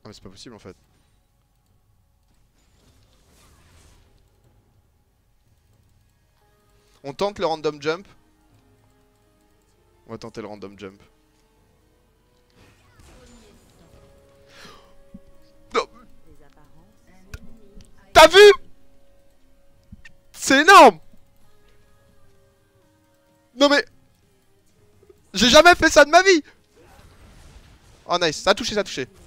Ah mais c'est pas possible en fait. On tente le random jump. On va tenter le random jump. Non. T'as vu? C'est énorme. Non mais... J'ai jamais fait ça de ma vie. Oh nice, ça a touché, ça a touché.